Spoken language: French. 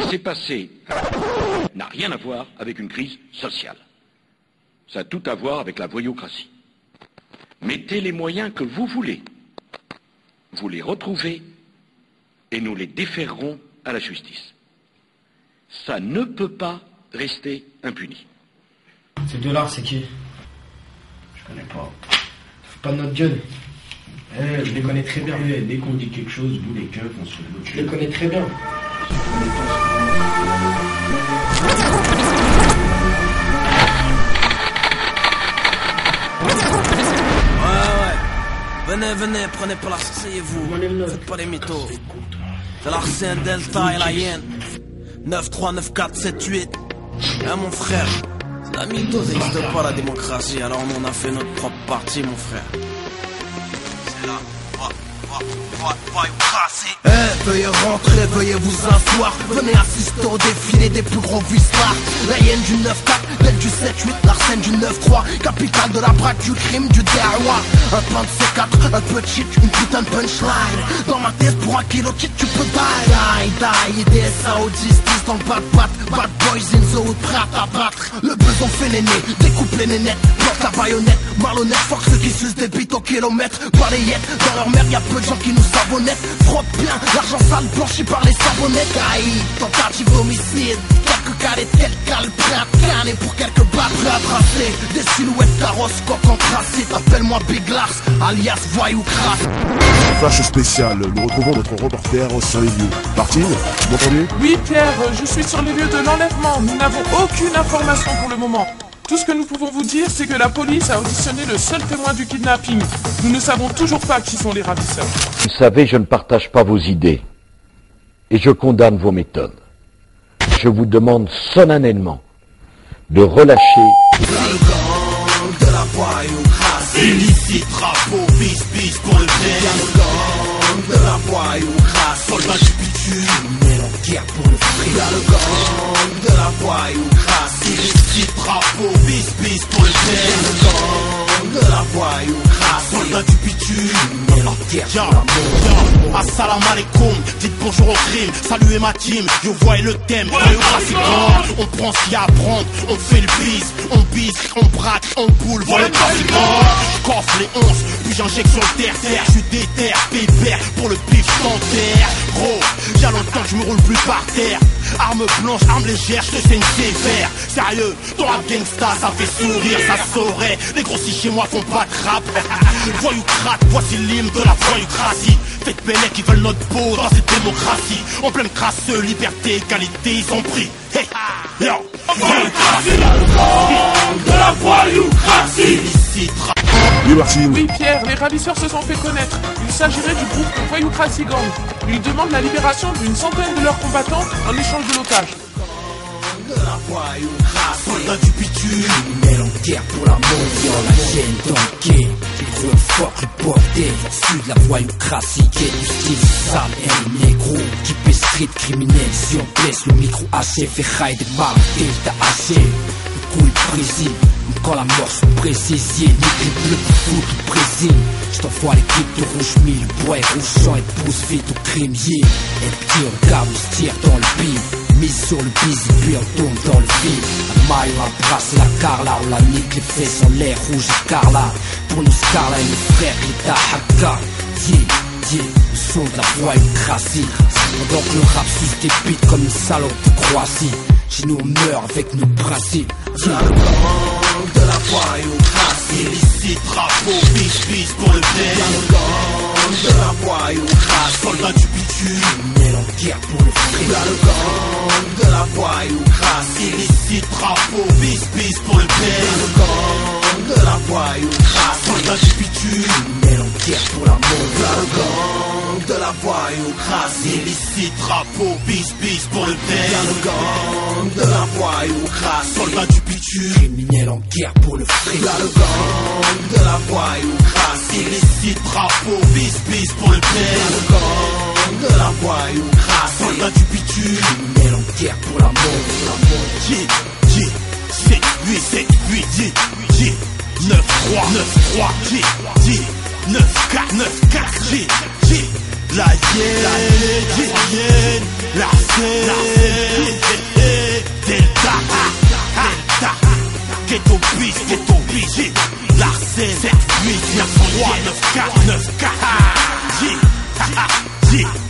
s'est passé n'a rien à voir avec une crise sociale. Ça a tout à voir avec la voyoucratie. Mettez les moyens que vous voulez. Vous les retrouvez et nous les déférerons à la justice. Ça ne peut pas rester impuni. Ces $, c'est qui? Je connais pas. Faut pas de notre gueule. Je les connais très bien. Dès qu'on dit quelque chose, vous les keufs, on se fait de l'autre. Je les connais très bien. Venez, prenez place, asseyez-vous. Faites pas les mythos. C'est l'Arsène Delta et la hyène. 9394778. Mon frère, c'est la mytho, ça n'existe pas la démocratie. Alors nous on a fait notre propre parti, mon frère. C'est là. Veuillez rentrer, veuillez vous asseoir. Venez assister au défilé des plus gros vistards. La hyène du 9-4, belle du 7-8, l'Arsène du 9-3. Capitale de la braque, du crime, du da'wa. Un plan de C4, un peu de shit, une putain de punchline. Dans ma tête pour un kilo de shit, tu peux die. DSA au 10-10 dans le bad boys in the hood, prêt à t'abattre. Le besoin fait néné, découpe les nénettes, porte la baïonnette. Malhonnête, fuck ceux qui sucent des bites au kilomètre. Balayette, dans leur mère y'a peu de gens qui nous savonnettent. Frotte bien, l'argent sale blanchi par les savonnettes. Tentative d'homicide, quelques cadettes, quelques cales prêts à canner pour quelques balles prêts à tracer. Des silhouettes carrosses, coq anthracite. Appelle-moi Big Lars, alias voyou crasse. Flash spécial, nous retrouvons notre reporter sur les lieux. Martine, vous m'entendez? Oui Pierre, je suis sur les lieux de l'enlèvement. Nous n'avons aucune information pour le moment. Tout ce que nous pouvons vous dire, c'est que la police a auditionné le seul témoin du kidnapping. Nous ne savons toujours pas qui sont les ravisseurs. Vous savez, je ne partage pas vos idées. Et je condamne vos méthodes. Je vous demande solennellement de relâcher... Le gang de la voyoucratie. Illicite, drapeau, bis pour le bien. Le gang de la voyoucratie. Soldat du bitume, mais en guerre pour le fric. Le gang de la voyoucratie. Illicite, drapeau, bis pour le bien. Le gang de la voyoucratie. Soldat du bitume, mais en guerre pour l'amour. Assalamu alaikum, dites bonjour au crime. Saluez ma team, je vois le thème. Voyoucratie grande, on prend ce qu'il y a à prendre. On fait le bise, on braque, on boule. Voilà le trafiquant, je coffre les 11, puis j'injecte sur le terre-terre. Je suis déter, pépère, pour le pif terre. Gros, y'a longtemps que je me roule plus par terre. Arme blanche, arme légère, je te saigne sévère. Sérieux, ton rap gangsta, ça fait sourire, ça saurait. Les grossis chez moi font pas de rap. Voyoucrate, voici l'hymne de la voyoucratie. Faites pénètre qui veulent notre peau dans cette démocratie. En pleine crasseux, liberté, égalité, ils ont pris. Hey, yo, voyoucratie, de la voyoucratie. Oui, Martine. Oui Pierre, les ravisseurs se sont fait connaître. Il s'agirait du groupe de Voyoucratie Gang. Ils demandent la libération d'une centaine de leurs combattants en échange de l'otage. De la voyoucratie, soldat du bitume, criminel en guerre pour la mondiale, la chaîne tanké, les gros fort, le bordel, issu de la voyoucratie, qui est du style sale, un négro, qui pèse street criminel, si on baisse le micro haché, fait rail des barres, delta haché, le coup est précis, quand la mort se précise, nique les bleus qui foutent le Brésil, je t'envoie l'équipe de rouge mille, bois et rouge sang et pousse vite au crime, et le petit regard nous se tire dans le bide. Mise sur le bise et puis on tourne dans le vide. La maille on embrasse la Carla, on la nique les fesses en l'air rouge écarlate. Pour nous Scarla et nos frères Rita Haka. Le son de la voyoucratie. Pendant que le rap suce des bites comme une salope de Croatie. Chez nous on meurt avec nos principes. Le gang de la voyoucratie. Illicite, drapeau, bis pour le bien. Le gang de la voyoucratie. Soldat du bitume, mais en guerre pour le fric. Le gang de la voyoucratie. Illicite, drapeau, bis pour le bien. Le gang de la voyoucratie. Soldat du bitume, mais en guerre pour l'amour. Le gang de la voyoucratie. Illicite, drapeau, bis pour le bien. Le gang de la voyoucratie. Soldat du bitume, criminel en guerre pour le fric. Le gang de la voyoucratie. Illicite, drapeau, bis pour le bien. Le gang de la voyoucratie. Soldat du bitume, criminel en guerre pour l'amour. 7, 8, 9, 3, 9, 4, la hyène, la scène. Larcène, 7, 8, 9, 3, 9, 4, 9, 4.